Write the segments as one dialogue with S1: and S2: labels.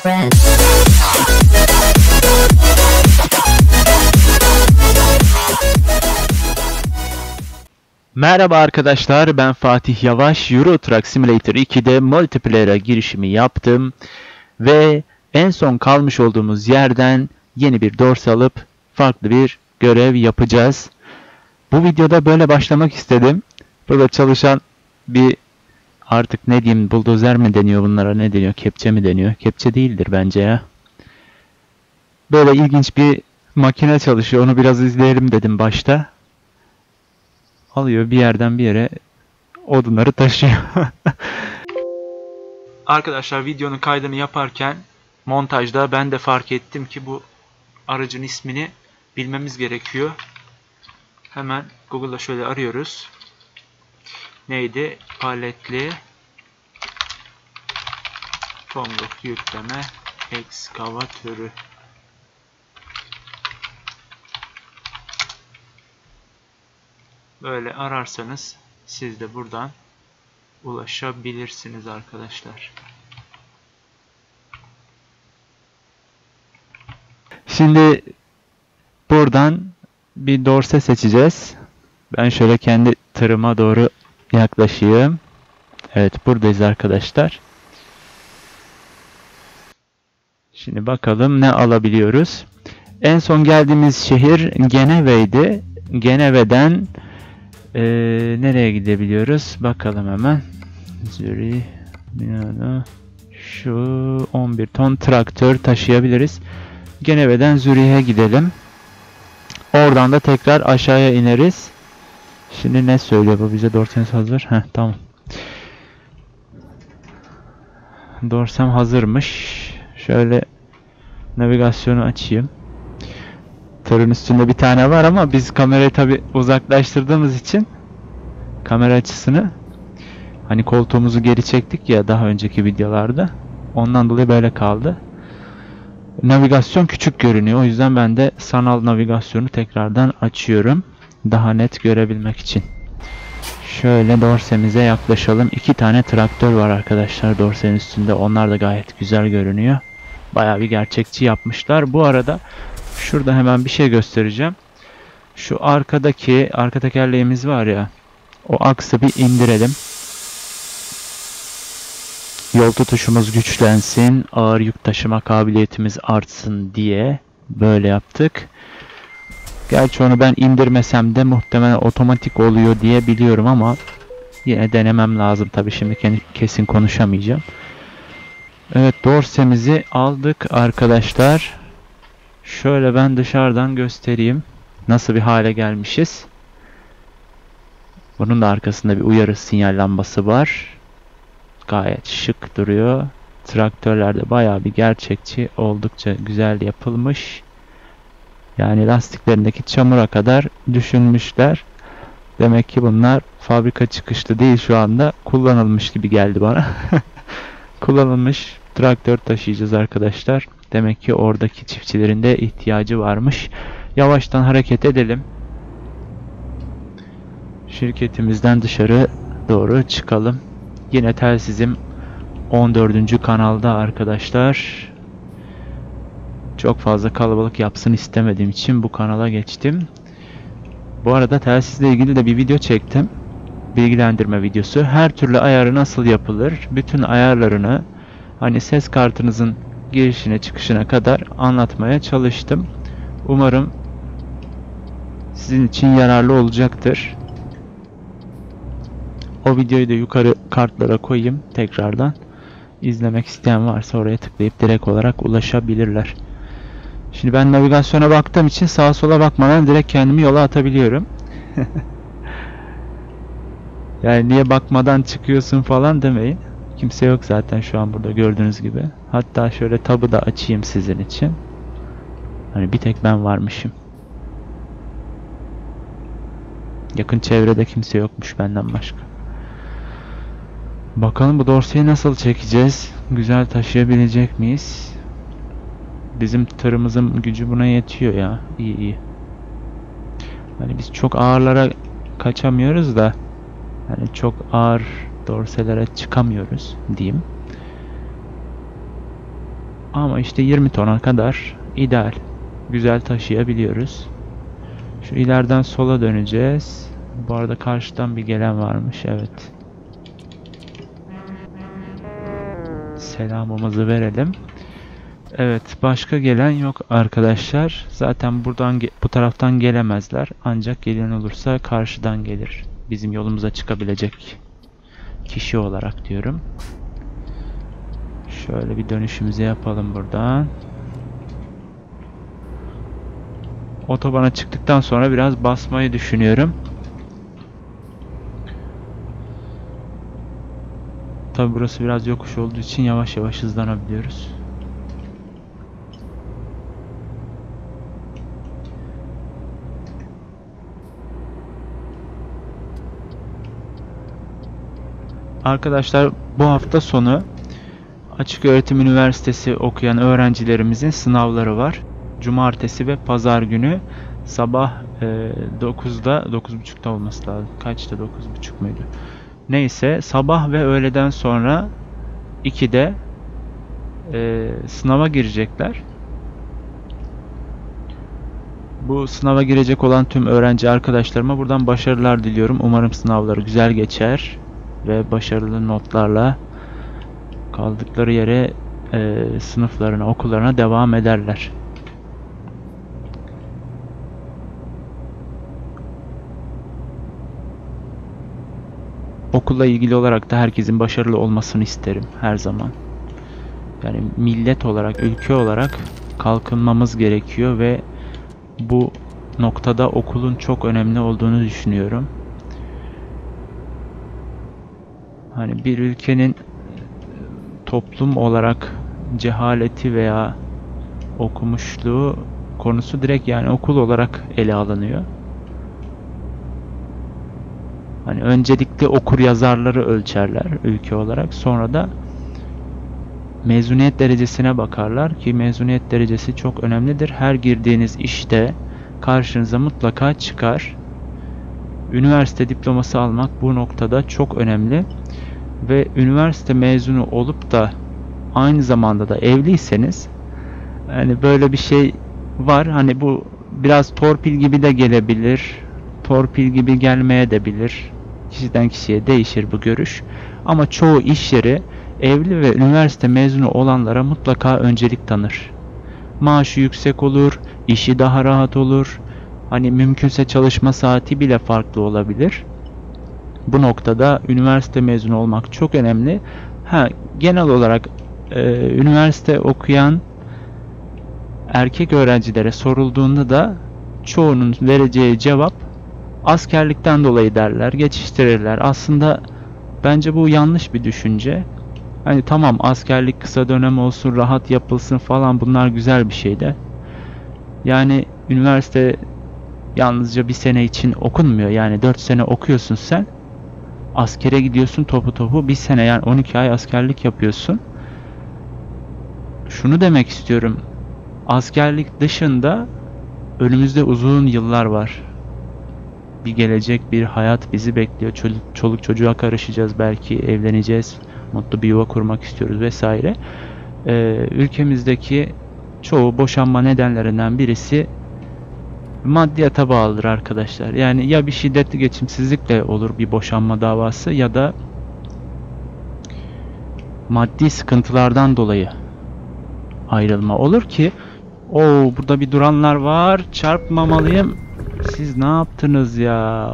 S1: friend.
S2: Merhaba arkadaşlar, ben Fatih Yavaş. Euro Truck Simulator 2'de multiplayer'a girişimi yaptım ve en son kalmış olduğumuz yerden yeni bir dorse alıp farklı bir görev yapacağız. Bu videoda böyle başlamak istedim. Burada çalışan bir, artık ne diyeyim, buldozer mi deniyor bunlara, ne deniyor, kepçe mi deniyor? Kepçe değildir bence ya. Böyle ilginç bir makine çalışıyor, onu biraz izleyelim dedim başta. Alıyor bir yerden bir yere odunları taşıyor. Arkadaşlar, videonun kaydını yaparken montajda ben de fark ettim ki bu aracın ismini bilmemiz gerekiyor. Hemen Google'da şöyle arıyoruz. Neydi? Paletli tomruk yükleme ekskavatörü. Böyle ararsanız siz de buradan ulaşabilirsiniz arkadaşlar. Şimdi buradan bir dorse seçeceğiz. Ben şöyle kendi tırıma doğru yaklaşayım. Evet, buradayız arkadaşlar. Şimdi bakalım ne alabiliyoruz. En son geldiğimiz şehir Geneve'ydi. Geneve'den nereye gidebiliyoruz? Bakalım hemen. Zürih, Milano. Şu 11 ton traktör taşıyabiliriz. Geneve'den Zürih'e gidelim. Oradan da tekrar aşağıya ineriz. Şimdi ne söylüyor bu bize? Dorseniz hazır. Heh, tamam. Dorsem hazırmış. Şöyle navigasyonu açayım. Tırın üstünde bir tane var ama biz kamerayı tabi uzaklaştırdığımız için kamera açısını, hani koltuğumuzu geri çektik ya daha önceki videolarda, ondan dolayı böyle kaldı. Navigasyon küçük görünüyor, o yüzden ben de sanal navigasyonu tekrardan açıyorum daha net görebilmek için. Şöyle dorsemize yaklaşalım. 2 tane traktör var arkadaşlar dorsenin üstünde, onlar da gayet güzel görünüyor. Bayağı bir gerçekçi yapmışlar. Bu arada şurada hemen bir şey göstereceğim. Şu arkadaki arka tekerleğimiz var ya, o aksı bir indirelim. Yol tutuşumuz güçlensin, ağır yük taşıma kabiliyetimiz artsın diye böyle yaptık. Gerçi onu ben indirmesem de muhtemelen otomatik oluyor diye biliyorum ama yine denemem lazım tabii, şimdi kesin konuşamayacağım. Evet, dorsemizi aldık arkadaşlar. Şöyle ben dışarıdan göstereyim nasıl bir hale gelmişiz. Bunun da arkasında bir uyarı sinyal lambası var. Gayet şık duruyor. Traktörler de bayağı bir gerçekçi, oldukça güzel yapılmış. Yani lastiklerindeki çamura kadar düşünmüşler. Demek ki bunlar fabrika çıkışlı değil, şu anda kullanılmış gibi geldi bana. Kullanılmış traktör taşıyacağız arkadaşlar. Demek ki oradaki çiftçilerin de ihtiyacı varmış. Yavaştan hareket edelim. Şirketimizden dışarı doğru çıkalım. Yine telsizim 14. kanalda arkadaşlar. Çok fazla kalabalık yapsın istemediğim için bu kanala geçtim. Bu arada telsizle ilgili de bir video çektim. Bilgilendirme videosu. Her türlü ayarı nasıl yapılır? Bütün ayarlarını, hani ses kartınızın girişine çıkışına kadar anlatmaya çalıştım. Umarım sizin için yararlı olacaktır. O videoyu da yukarı kartlara koyayım tekrardan. İzlemek isteyen varsa oraya tıklayıp direkt olarak ulaşabilirler. Şimdi ben navigasyona baktığım için sağa sola bakmadan direkt kendimi yola atabiliyorum. Yani niye bakmadan çıkıyorsun falan demeyin. Kimse yok zaten şu an burada gördüğünüz gibi. Hatta şöyle tabı da açayım sizin için. Hani bir tek ben varmışım. Yakın çevrede kimse yokmuş benden başka. Bakalım bu dorseyi nasıl çekeceğiz? Güzel taşıyabilecek miyiz? Bizim tırımızın gücü buna yetiyor ya. İyi iyi. Hani biz çok ağırlara kaçamıyoruz da, hani çok ağır dorselere çıkamıyoruz diyeyim. Ama işte 20 tona kadar ideal. Güzel taşıyabiliyoruz. Şu ileriden sola döneceğiz. Bu arada karşıdan bir gelen varmış. Evet. Selamımızı verelim. Evet, başka gelen yok arkadaşlar. Zaten buradan bu taraftan gelemezler. Ancak gelen olursa karşıdan gelir. Bizim yolumuza çıkabilecek kişi olarak diyorum. Şöyle bir dönüşümüzü yapalım buradan. Otobana çıktıktan sonra biraz basmayı düşünüyorum. Tabi burası biraz yokuş olduğu için yavaş yavaş hızlanabiliyoruz. Arkadaşlar bu hafta sonu Açıköğretim Üniversitesi okuyan öğrencilerimizin sınavları var. Cumartesi ve pazar günü sabah 9'da 9.30'da olması lazım. Kaçta, 9.30 muydu? Neyse, sabah ve öğleden sonra 2'de sınava girecekler. Bu sınava girecek olan tüm öğrenci arkadaşlarıma buradan başarılar diliyorum. Umarım sınavları güzel geçer ve başarılı notlarla kaldıkları yere sınıflarına, okullarına devam ederler. Okulla ilgili olarak da herkesin başarılı olmasını isterim her zaman. Yani millet olarak, ülke olarak kalkınmamız gerekiyor ve bu noktada okulun çok önemli olduğunu düşünüyorum. Hani bir ülkenin toplum olarak cehaleti veya okumuşluğu konusu direkt yani okul olarak ele alınıyor. Hani öncelikle okur yazarları ölçerler ülke olarak. Sonra da mezuniyet derecesine bakarlar ki mezuniyet derecesi çok önemlidir. Her girdiğiniz işte karşınıza mutlaka çıkar. Üniversite diploması almak bu noktada çok önemli. Ve üniversite mezunu olup da aynı zamanda da evliyseniz, hani böyle bir şey var. Hani bu biraz torpil gibi de gelebilir. Torpil gibi gelmeye de bilir. Kişiden kişiye değişir bu görüş. Ama çoğu iş yeri evli ve üniversite mezunu olanlara mutlaka öncelik tanır. Maaşı yüksek olur, işi daha rahat olur. Hani mümkünse çalışma saati bile farklı olabilir. Bu noktada üniversite mezunu olmak çok önemli. Genel olarak üniversite okuyan erkek öğrencilere sorulduğunda da çoğunun vereceği cevap askerlikten dolayı derler, geçiştirirler. Aslında bence bu yanlış bir düşünce. Hani tamam, askerlik kısa dönem olsun, rahat yapılsın falan, bunlar güzel bir şey de. Yani üniversite yalnızca bir sene için okunmuyor. Yani 4 sene okuyorsun sen. Askere gidiyorsun topu bir sene, yani 12 ay askerlik yapıyorsun. Şunu demek istiyorum. Askerlik dışında önümüzde uzun yıllar var. Bir gelecek, bir hayat bizi bekliyor. Çoluk çocuğa karışacağız, belki evleneceğiz, mutlu bir yuva kurmak istiyoruz vesaire. Ülkemizdeki çoğu boşanma nedenlerinden birisi maddiyata bağlıdır arkadaşlar. Yani ya bir şiddetli geçimsizlikle olur bir boşanma davası ya da maddi sıkıntılardan dolayı ayrılma olur ki burada bir duranlar var, çarpmamalıyım. Siz ne yaptınız ya?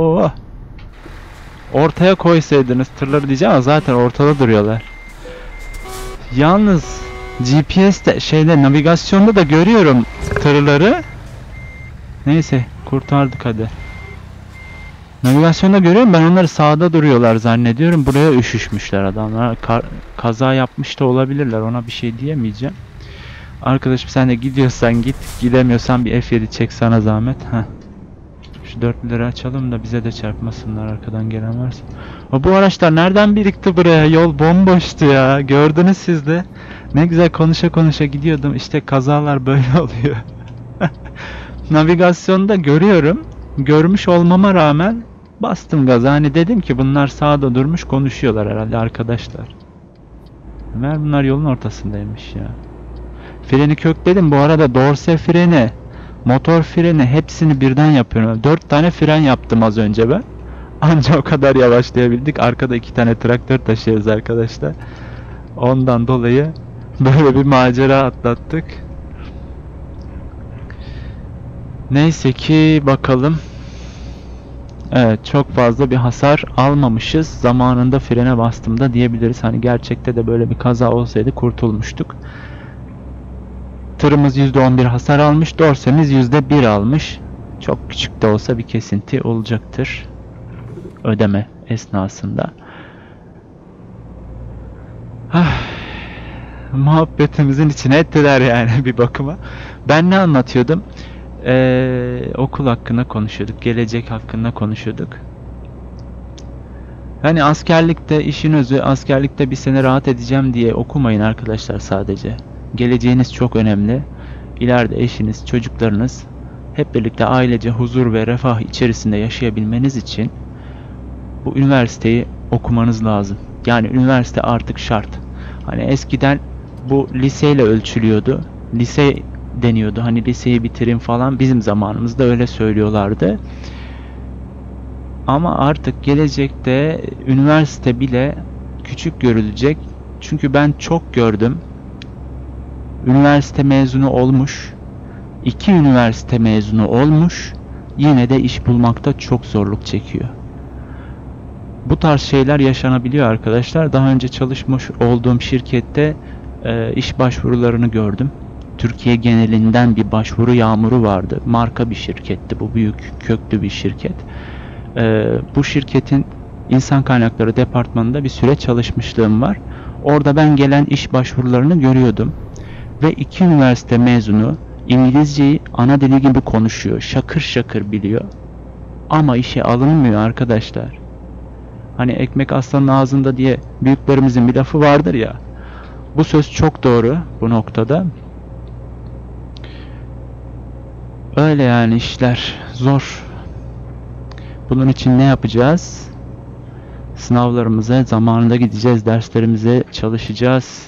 S2: Ortaya koysaydınız tırları diyeceğim ama zaten ortada duruyorlar. Yalnız GPS'te navigasyonda da görüyorum tırları. Neyse, kurtardık hadi. Navigasyonda görüyorum, ben onları sağda duruyorlar zannediyorum. Buraya üşüşmüşler adamlar. Kaza yapmış da olabilirler, ona bir şey diyemeyeceğim. Arkadaşım sen de gidiyorsan git, gidemiyorsan bir F7 çek sana zahmet. Şu 4'leri açalım da bize de çarpmasınlar arkadan gelen varsa. Bu araçlar nereden birikti buraya? Yol bomboştu ya. Gördünüz siz de. Ne güzel konuşa konuşa gidiyordum. İşte kazalar böyle oluyor. Navigasyonda görüyorum. Görmüş olmama rağmen bastım gaza. Hani dedim ki bunlar sağda durmuş konuşuyorlar herhalde arkadaşlar. Meğer bunlar yolun ortasındaymış ya. Freni kökledim. Bu arada dorse freni, motor freni hepsini birden yapıyorum. 4 tane fren yaptım az önce ben. Anca o kadar yavaşlayabildik. Arkada 2 tane traktör taşıyoruz arkadaşlar. Ondan dolayı böyle bir macera atlattık. Neyse ki bakalım. Evet, çok fazla bir hasar almamışız. Zamanında frene bastığımda diyebiliriz. Hani gerçekte de böyle bir kaza olsaydı kurtulmuştuk. Tırımız %11 hasar almış. Dorsemiz %1 almış. Çok küçük de olsa bir kesinti olacaktır ödeme esnasında. Muhabbetimizin içine ettiler yani bir bakıma. Ben ne anlatıyordum? Okul hakkında konuşuyorduk. Gelecek hakkında konuşuyorduk. Hani askerlikte işin özü, askerlikte bir sene rahat edeceğim diye okumayın arkadaşlar sadece. Geleceğiniz çok önemli. İleride eşiniz, çocuklarınız hep birlikte ailece huzur ve refah içerisinde yaşayabilmeniz için bu üniversiteyi okumanız lazım. Yani üniversite artık şart. Hani eskiden bu liseyle ölçülüyordu. Lise deniyordu. Hani liseyi bitirin falan, bizim zamanımızda öyle söylüyorlardı. Ama artık gelecekte üniversite bile küçük görülecek. Çünkü ben çok gördüm. Üniversite mezunu olmuş, 2 üniversite mezunu olmuş, yine de iş bulmakta çok zorluk çekiyor. Bu tarz şeyler yaşanabiliyor arkadaşlar. Daha önce çalışmış olduğum şirkette iş başvurularını gördüm. Türkiye genelinden bir başvuru yağmuru vardı. Marka bir şirketti bu, büyük köklü bir şirket. Bu şirketin insan kaynakları departmanında bir süre çalışmışlığım var. Orada ben gelen iş başvurularını görüyordum. Ve 2 üniversite mezunu İngilizceyi ana dili gibi konuşuyor. Şakır şakır biliyor. Ama işe alınmıyor arkadaşlar. Hani ekmek aslanın ağzında diye büyüklerimizin bir lafı vardır ya. Bu söz çok doğru bu noktada. Öyle yani, işler zor. Bunun için ne yapacağız? Sınavlarımıza zamanında gideceğiz, derslerimize çalışacağız.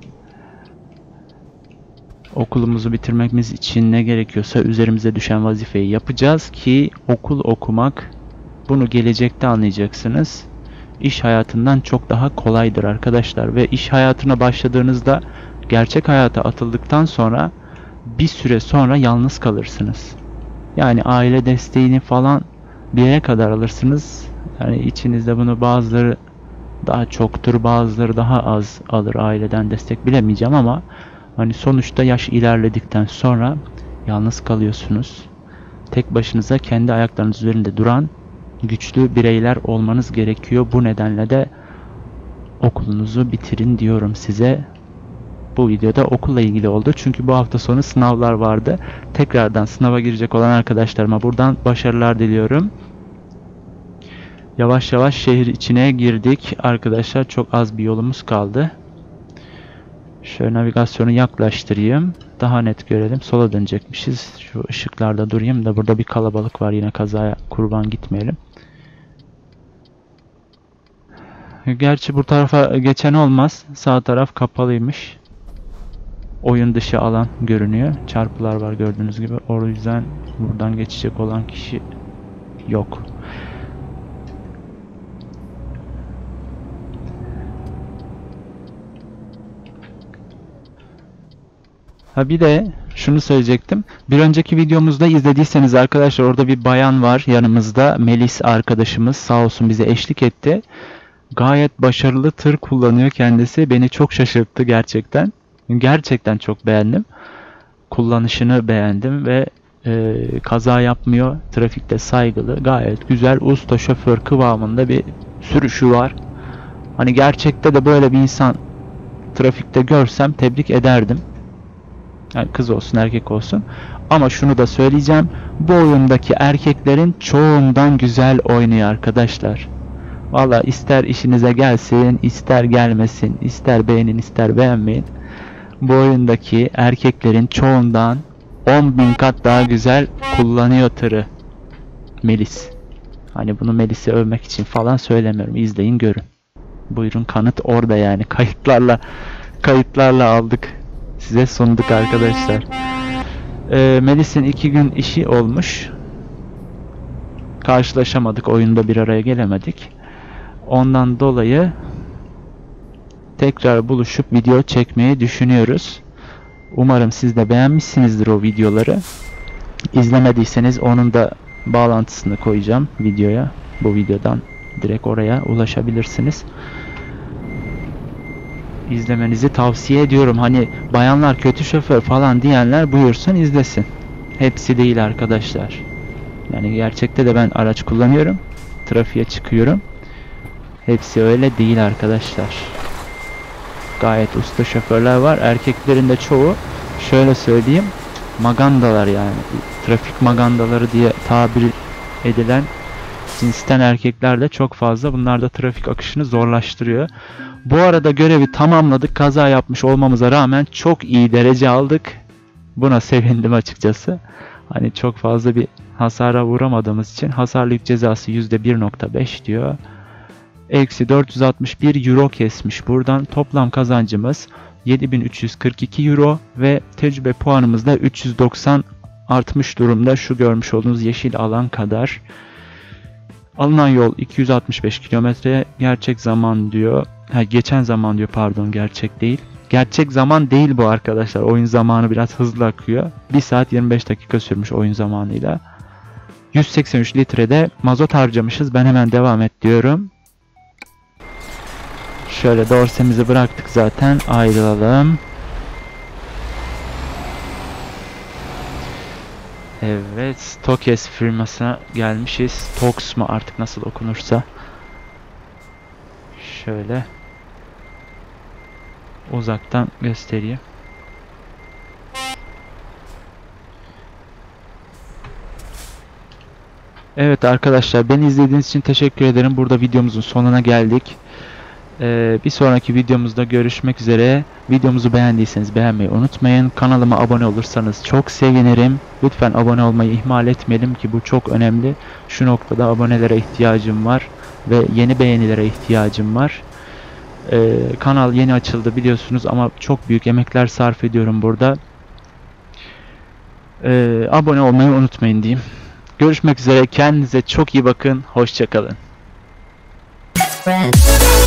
S2: Okulumuzu bitirmemiz için ne gerekiyorsa üzerimize düşen vazifeyi yapacağız ki okul okumak, bunu gelecekte anlayacaksınız, İş hayatından çok daha kolaydır arkadaşlar. Ve iş hayatına başladığınızda, gerçek hayata atıldıktan sonra bir süre sonra yalnız kalırsınız. Yani aile desteğini falan bir yere kadar alırsınız. Yani içinizde bunu bazıları daha çoktur, bazıları daha az alır aileden destek, bilemeyeceğim ama hani sonuçta yaş ilerledikten sonra yalnız kalıyorsunuz. Tek başınıza kendi ayaklarınız üzerinde duran güçlü bireyler olmanız gerekiyor. Bu nedenle de okulunuzu bitirin diyorum size. Bu videoda okulla ilgili oldu. Çünkü bu hafta sonu sınavlar vardı. Tekrardan sınava girecek olan arkadaşlarıma buradan başarılar diliyorum. Yavaş yavaş şehir içine girdik arkadaşlar. Çok az bir yolumuz kaldı. Şöyle navigasyonu yaklaştırayım. Daha net görelim. Sola dönecekmişiz. Şu ışıklarda durayım da, burada bir kalabalık var. Yine kazaya kurban gitmeyelim. Gerçi bu tarafa geçen olmaz. Sağ taraf kapalıymış. Oyun dışı alan görünüyor. Çarpılar var gördüğünüz gibi. O yüzden buradan geçecek olan kişi yok. Ha, bir de şunu söyleyecektim. Bir önceki videomuzda izlediyseniz arkadaşlar, orada bir bayan var yanımızda. Melis arkadaşımız sağ olsun bize eşlik etti. Gayet başarılı tır kullanıyor kendisi. Beni çok şaşırttı gerçekten. Gerçekten çok beğendim. Kullanışını beğendim ve kaza yapmıyor. Trafikte saygılı. Gayet güzel, usta şoför kıvamında bir sürüşü var. Hani gerçekte de böyle bir insan trafikte görsem tebrik ederdim. Yani kız olsun erkek olsun. Ama şunu da söyleyeceğim. Bu oyundaki erkeklerin çoğundan güzel oynuyor arkadaşlar. Valla ister işinize gelsin, ister gelmesin, ister beğenin, ister beğenmeyin. Bu oyundaki erkeklerin çoğundan 10.000 kat daha güzel kullanıyor tırı Melis. Hani bunu Melis'i övmek için falan söylemiyorum. İzleyin görün. Buyurun, kanıt orada yani. Kayıtlarla aldık size sunduk arkadaşlar. Melis'in 2 gün işi olmuş. Karşılaşamadık, oyunda bir araya gelemedik. Ondan dolayı tekrar buluşup video çekmeyi düşünüyoruz. Umarım siz de beğenmişsinizdir o videoları. İzlemediyseniz onun da bağlantısını koyacağım videoya. Bu videodan direkt oraya ulaşabilirsiniz. İzlemenizi tavsiye ediyorum. Hani bayanlar kötü şoför falan diyenler buyursun izlesin. Hepsi değil arkadaşlar. Yani gerçekte de ben araç kullanıyorum. Trafiğe çıkıyorum. Hepsi öyle değil arkadaşlar. Gayet usta şoförler var. Erkeklerin de çoğu şöyle söyleyeyim, magandalar yani. Trafik magandaları diye tabir edilen cinsten erkekler de çok fazla. Bunlar da trafik akışını zorlaştırıyor. Bu arada görevi tamamladık. Kaza yapmış olmamıza rağmen çok iyi derece aldık. Buna sevindim açıkçası. Hani çok fazla bir hasara uğramadığımız için hasarlı yük cezası %1.5 diyor. Eksi 461 euro kesmiş. Buradan toplam kazancımız 7342 euro ve tecrübe puanımız da 390 artmış durumda. Şu görmüş olduğunuz yeşil alan kadar. Alınan yol 265 kilometre. Gerçek zaman diyor. Geçen zaman diyor, pardon, gerçek değil. Gerçek zaman değil bu arkadaşlar. Oyun zamanı biraz hızlı akıyor. 1 saat 25 dakika sürmüş oyun zamanıyla. 183 litrede mazot harcamışız. Ben hemen devam et diyorum. Şöyle dorsemizi bıraktık zaten. Ayrılalım. Evet. Tokes firmasına gelmişiz. Tox mu artık nasıl okunursa. Şöyle uzaktan göstereyim. Evet arkadaşlar, beni izlediğiniz için teşekkür ederim. Burada videomuzun sonuna geldik. Bir sonraki videomuzda görüşmek üzere. Videomuzu beğendiyseniz beğenmeyi unutmayın. Kanalıma abone olursanız çok sevinirim. Lütfen abone olmayı ihmal etmeyelim ki bu çok önemli. Şu noktada abonelere ihtiyacım var ve yeni beğenilere ihtiyacım var. Kanal yeni açıldı biliyorsunuz ama çok büyük emekler sarf ediyorum burada. Abone olmayı unutmayın diyeyim. Görüşmek üzere. Kendinize çok iyi bakın. Hoşça kalın.